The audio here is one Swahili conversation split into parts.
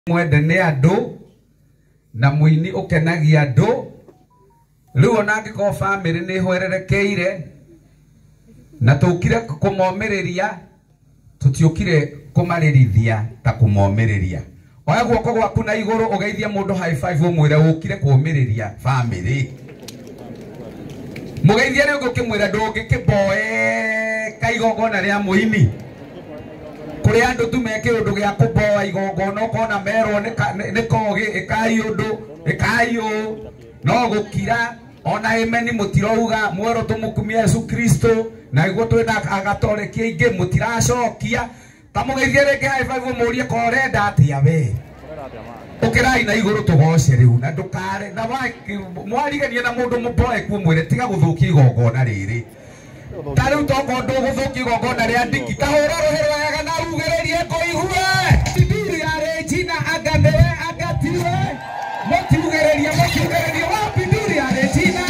mwende nĩ andũ na mũini ũkenagia andũ. Rĩu ona angĩkorwo family nĩ hwererekeire na tũkire kũmomĩrĩria, tũtiũkire kũmarĩrithia ta kũmomĩrĩria. Oya guoko gwaku na igũrũ ũgeithie mũndũ high five ũmwĩre ũkire kũmĩrĩria family. Mũgeithie rĩu ũkĩmwĩra ndũngĩkĩboe kaigongona rĩa mũini. Kuri andu tu meke undu gya kuboa igongona ukona merwo ni kogi ikai undu ikayo no gukira ona ameni mutirouga mwero tumukumia Yesu Kristo na iguo twenda agatoreki ingi mutiracokia tamugeithie ringi high five umurie korenda atia we ukirai na iguru tugoce riu na ndukare na mwarigania na mundu muboe ku mwire tiga guthukia igongona riri. Taru toko nduguthuki igongona ria ndiki tahura ruhero yaga na ugererie kuigwe biduri ya Regina aganere agatiwe motiugererie wa biduri ya Regina.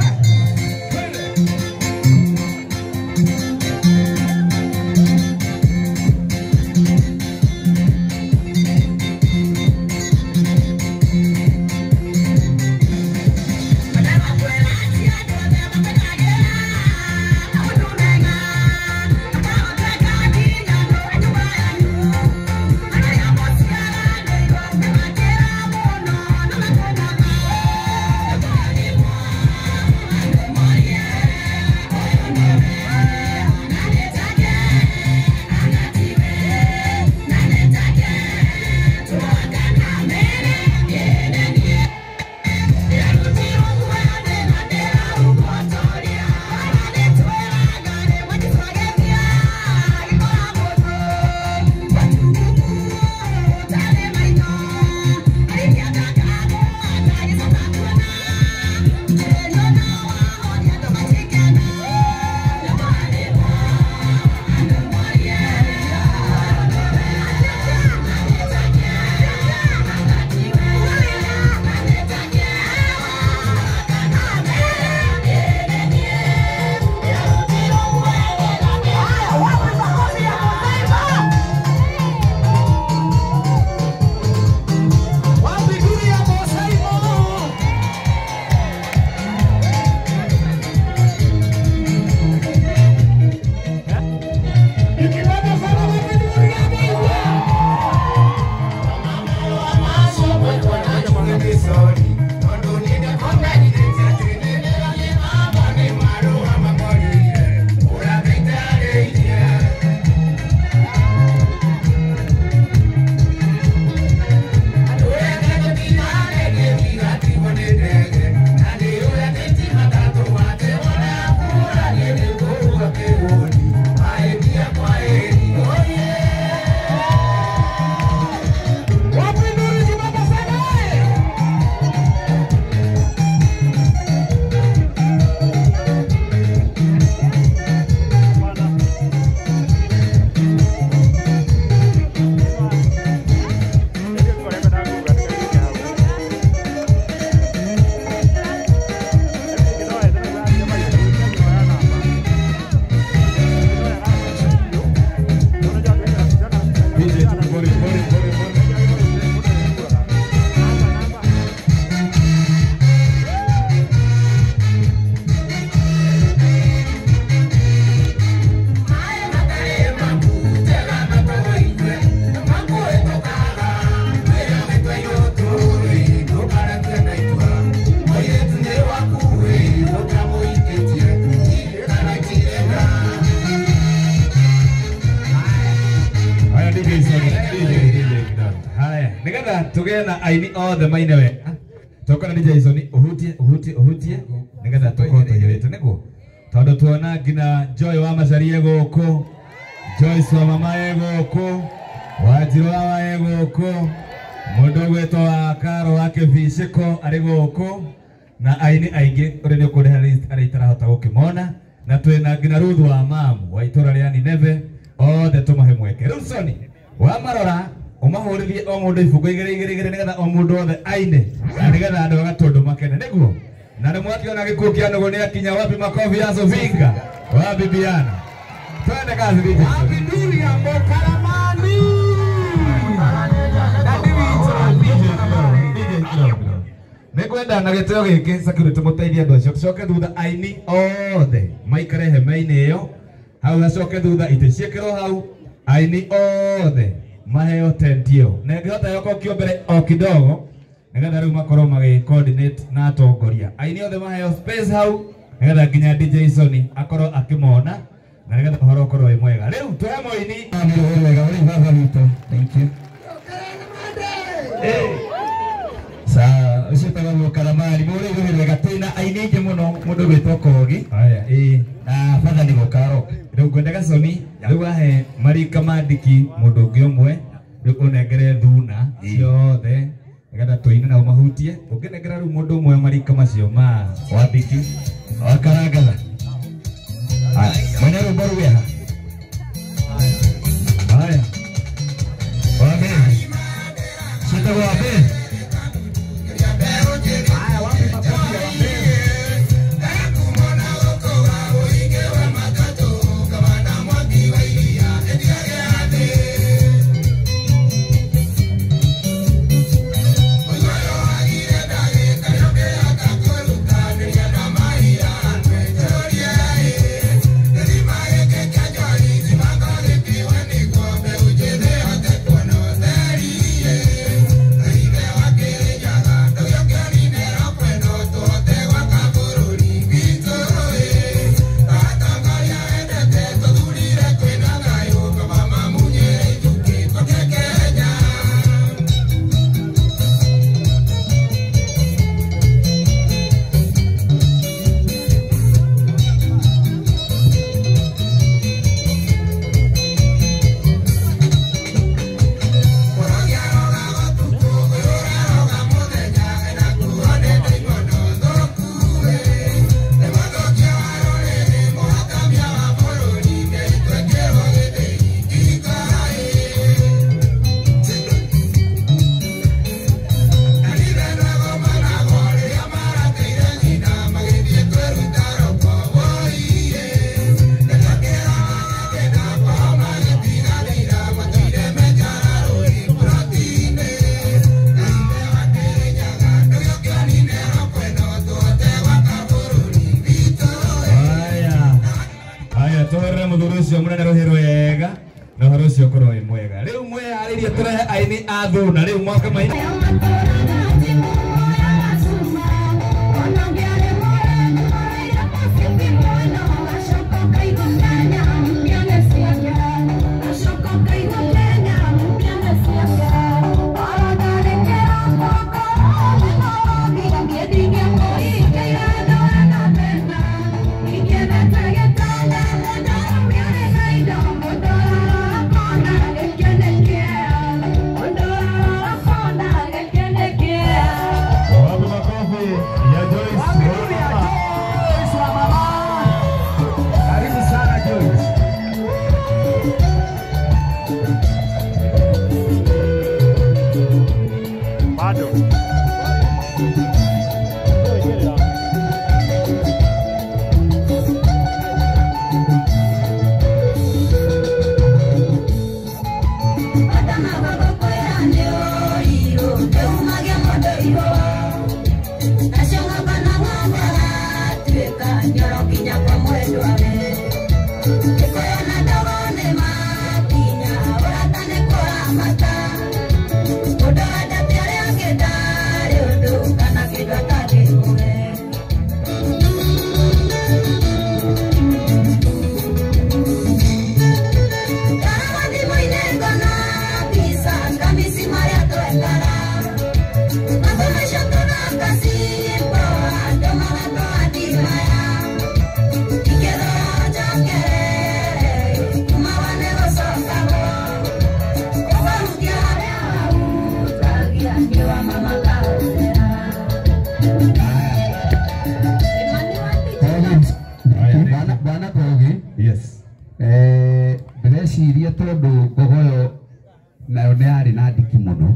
Tugena aini othe maine wega tokona ni Jason uhutie nigetha tukoto yete niguo tondu tuona ngina Joy wa Macharie guku Joyce wa mamae guku Wanjiru wa guku mundu gwetwo wa Karo wake Viciko ari guku na aini aingi uri ni ukuri ari itarahota gukimona na twina ngina Ruth wa mamu wa itura ria Nineve othe tumahe mweke Rusoni wa marora umahurithie o mundu ibuku igere nigetha o mundu othe aine na nigetha andu agatundu makene niguo na ni mwakiona gikuo kia ndugu ni akinya wapi makofi ya Sofinga wapi Biana twende kazi DJ wapi Dunia Mokaramani na kwenda na giteo giki security muteithia andu acio tucoke thutha aini othe maikare hema-inĩ ĩyo hau hacoke thutha ite ciekero hau aini othe maheo tent ĩyo na ngĩhota yoko kio mbere o kidogo nigetha rĩu makorwo magi coordinate na atongoria aini othe maheo space hau nigetha nginya DJ Sony akorwo akimona na nigetha ũhoro ũkorwo wĩ mwega rĩu tuhe mũini wega ũrĩ baba witũ thank you sa ucio tagawo karamari mũrĩ gũrĩ wega twĩna aini aingĩ mũno mũndũ gwĩtwo Kogi aya na baba nĩ gũkaroka rĩu ngwendaga Sony rĩu ahe marika mandiki mũndũ ũngĩ ũmwe rĩu ũnengere thuna ciothe nigetha tũine nao mahutie ũngĩnengera rĩu mũndũ ũmwe marika macio ma wandiki wakarangatha mwene rũmbo rũgeha aya wabe ciĩtagwo wabe Thuna rĩu mwaka maini ndĩreciria tondũ ngogoyo nayo nĩ yarĩ na ndiki mũno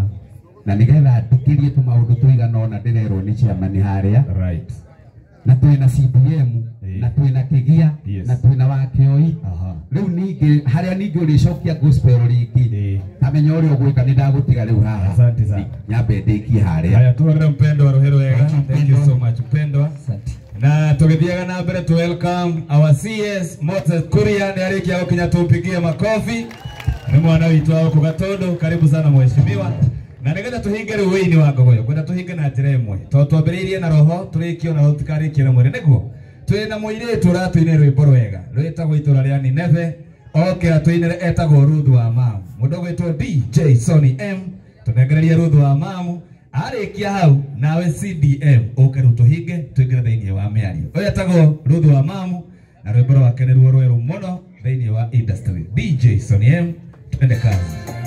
na nĩgetha ndikĩrie tũmaũndũ tũigana ũna ndĩrerwo nĩ chairman harĩa na twĩna CDM na twina kigia na twina wakioi riu ningi haria ningi ulicokia gospel ringi tamenya uri ugwika ni ndagutiga riu haha. Asante sana. Nyambe ndiki haria. Haya tuone Mpendwa Rohero wega. Thank you so much Mpendwa. Asante. Na tugithiaga na mbere to welcome our CS Moses Kuria ni arikia gukinya tupigie makofi. Ni mwana witu wa Kugatondo, karibu sana mheshimiwa. Na nigetha tuhinge riu wini wa Ngogoyo, kwenda tuhinge na njira imwe. Twambiriirie na roho, turikio na tutikarikie na mwiri niguo. Twina muiritu ratuine rwimbo rwega. Rwitagwo itura ria Nineve. Okay, atuinire etagwo Ruthu wa Mamu. Mundu gwitwo DJ Sonny M. Tunengereria Ruthu wa Mamu. Arikia hau nawe CDM uke ru tuhinge twingire thiini wa miario. Uyu etagwo Ruthu wa Mamu na rwimbo rwake ni ruo rweru muno thiini wa industry. DJ Sonny M, twende kazi.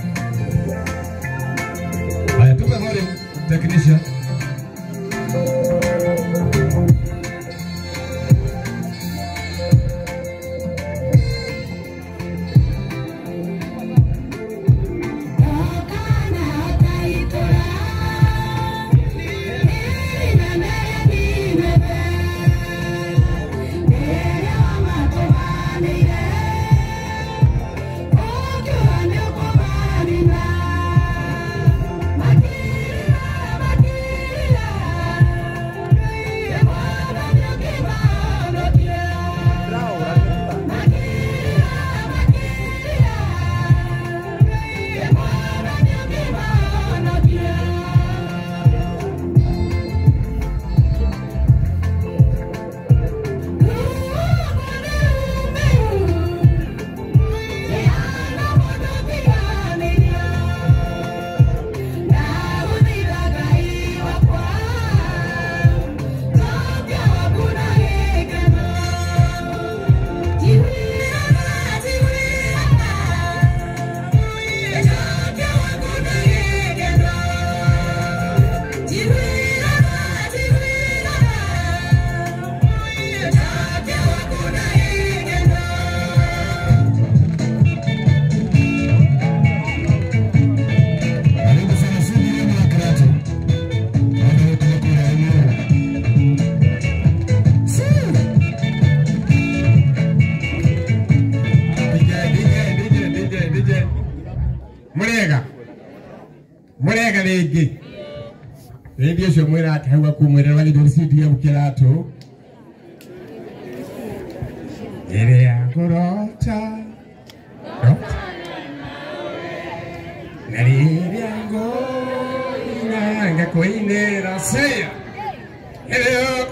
Haya tupe volume technician. Murega rĩngĩ rĩngĩ ũcio mwĩra akĩhauga kumwĩrĩra gĩthũri CDM kĩratũ ĩrĩa ngũrota na rĩrĩa ngũina ngakwĩinĩra seya ĩrĩa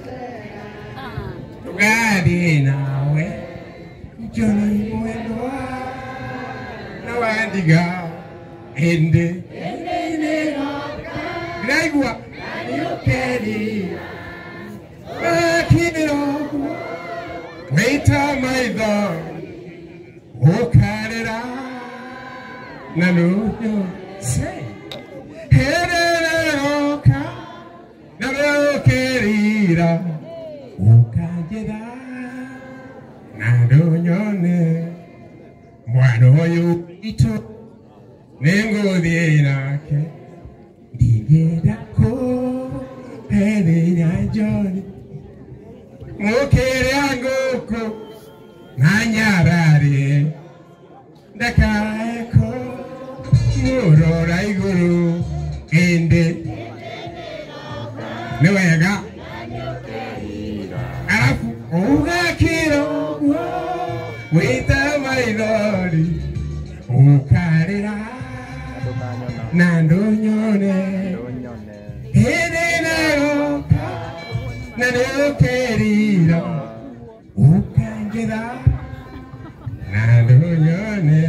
tũgathiĩ nawe njoni mwendwa na wandiga ende Naigua Ayokeri Akiro Waita maitho Okarera Nanuyo Say Herera Oka Nanukerira Okajera Nanunyone Mwano yu ito Nengo dienake Digeda ko Hede Joni Mokere angoko Nanyarare Dakaeko Murora iguru Ende Nwega Arafu Ugakiro Wita mailori Ukarera Nandonyone Heneroka Nanukerira Ukangera Nandonyone.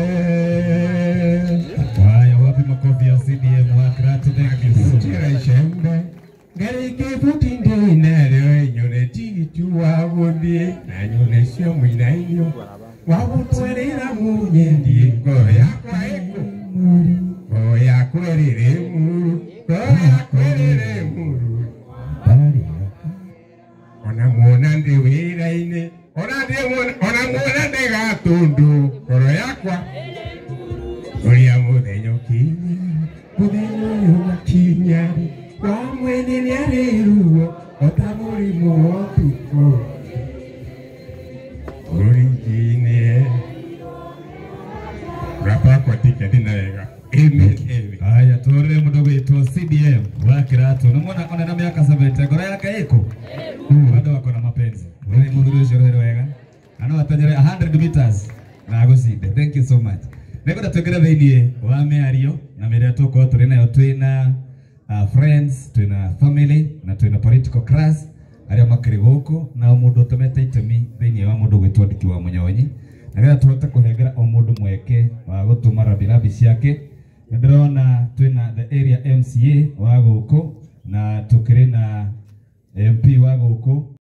Haya wapi makofi ya CDM wa Krato, thank you so much. Garike putinde nalo nyone titu wabudie na nyone sio mwinayo wabutwerera munyendi goya kwaiko goya kwerere muru goya kwerere muru ona muona ndi wiraine ona muona ndi gatundu koro yakwa oria muthenyo kinyi muthenyo wakinyari wamwene ni areruo otamurimu otuko tugereire mundu gwitwo CDM wa Kiratu namwona ona na miaka 70 ngoro yake iko bado wako na mapenzi wewe mundu ucio roho wega ano atanyere 100 meters na agocinde. Thank you so much. Nĩngwenda twĩngĩre thĩinĩ wa mĩario na mĩrĩa tũkorwo tũrĩ nayo twĩna friends, twĩna family na twĩna political class arĩa makĩrĩ gũkũ na o mũndũ ũtũmete itemi thĩinĩ wa mũndũ gwĩtwo Ndiki wa Mũnyonyi, na nĩgetha tũhote kũhengera o mũndũ mweke wa gũtũma rabirabi ciake. Nĩndĩrona twĩna the area MCA wa gũkũ na tũkĩrĩ na MP wa gũkũ